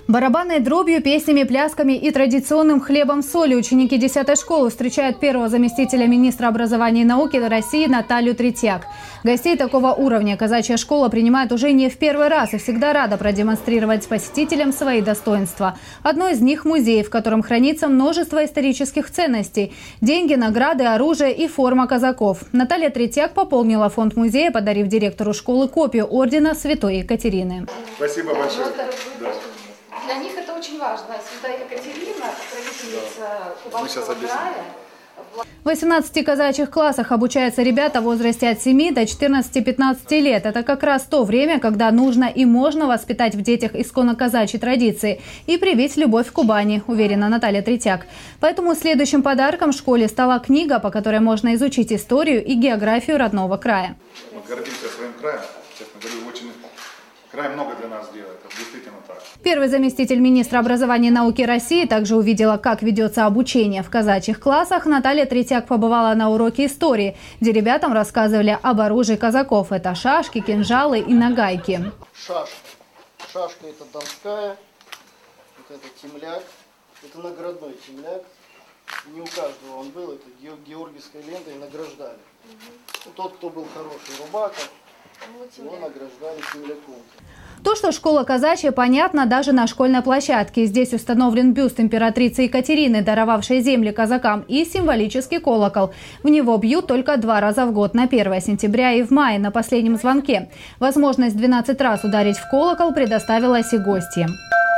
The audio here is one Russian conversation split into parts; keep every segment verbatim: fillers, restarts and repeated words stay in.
Барабанной дробью, песнями, плясками и традиционным хлебом соли ученики десятой школы встречают первого заместителя министра образования и науки России Наталью Третьяк. Гостей такого уровня казачья школа принимает уже не в первый раз и всегда рада продемонстрировать посетителям свои достоинства. Одно из них – музей, в котором хранится множество исторических ценностей – деньги, награды, оружие и форма казаков. Наталья Третьяк пополнила фонд музея, подарив директору школы копию ордена Святой Екатерины. Спасибо большое. Для них это очень важно. Святая Екатерина, правительница Кубанского края. В восемнадцати казачьих классах обучаются ребята в возрасте от семи до четырнадцати-пятнадцати лет. Это как раз то время, когда нужно и можно воспитать в детях исконно казачьи традиции и привить любовь к Кубани, уверена Наталья Третьяк. Поэтому следующим подарком в школе стала книга, по которой можно изучить историю и географию родного края. Мы гордимся своим краем, честно говорю, очень край много для нас делает, это действительно так. Первый заместитель министра образования и науки России также увидела, как ведется обучение в казачьих классах. Наталья Третьяк побывала на уроке истории, где ребятам рассказывали об оружии казаков. Это шашки, кинжалы и нагайки. Шашка. Шашка – это донская, вот это темляк, это наградной темляк. Не у каждого он был, это георгиевской лентой награждали. Угу. Тот, кто был хороший рубака, его награждали темляком. То, что школа казачья, понятно даже на школьной площадке. Здесь установлен бюст императрицы Екатерины, даровавшей земли казакам, и символический колокол. В него бьют только два раза в год – на первое сентября и в мае на последнем звонке. Возможность двенадцать раз ударить в колокол предоставилась и гостьям.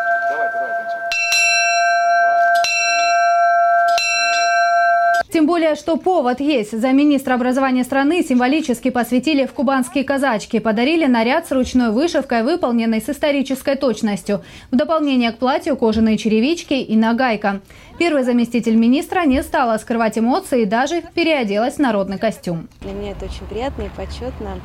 Тем более, что повод есть. Замминистра образования страны символически посвятили в кубанские казачки. Подарили наряд с ручной вышивкой, выполненной с исторической точностью. В дополнение к платью кожаные черевички и нагайка. Первый заместитель министра не стала скрывать эмоции и даже переоделась в народный костюм. Для меня это очень приятно и почетно.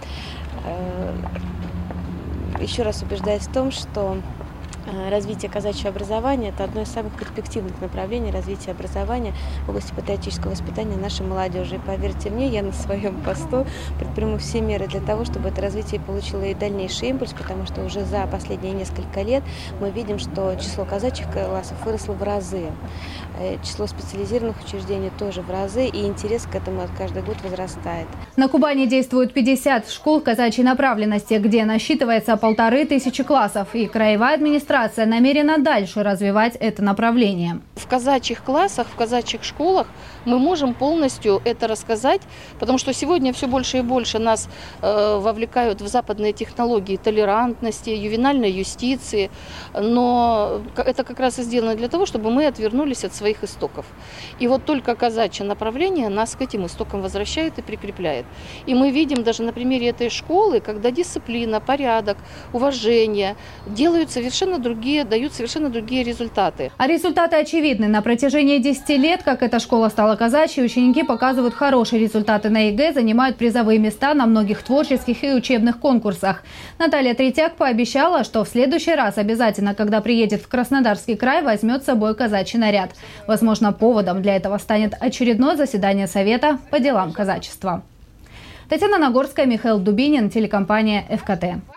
Еще раз убеждаюсь в том, что развитие казачьего образования – это одно из самых перспективных направлений развития образования в области патриотического воспитания нашей молодежи. И поверьте мне, я на своем посту предприму все меры для того, чтобы это развитие получило и дальнейший импульс, потому что уже за последние несколько лет мы видим, что число казачьих классов выросло в разы. Число специализированных учреждений тоже в разы, и интерес к этому каждый год возрастает. На Кубани действует пятьдесят школ казачьей направленности, где насчитывается полторы тысячи классов, и краевая администрация намерена дальше развивать это направление. В казачьих классах, в казачьих школах мы можем полностью это рассказать, потому что сегодня все больше и больше нас э, вовлекают в западные технологии толерантности, ювенальной юстиции, но это как раз и сделано для того, чтобы мы отвернулись от своих истоков. И вот только казачье направление нас к этим истокам возвращает и прикрепляет. И мы видим даже на примере этой школы, когда дисциплина, порядок, уважение делают совершенно другие, дают совершенно другие результаты. А результаты очевидны. На протяжении десяти лет, как эта школа стала казачьей, ученики показывают хорошие результаты на ЕГЭ, занимают призовые места на многих творческих и учебных конкурсах. Наталья Третьяк пообещала, что в следующий раз обязательно, когда приедет в Краснодарский край, возьмет с собой казачий наряд. Возможно, поводом для этого станет очередное заседание Совета по делам казачества. Татьяна Нагорская, Михаил Дубинин, телекомпания ФКТ.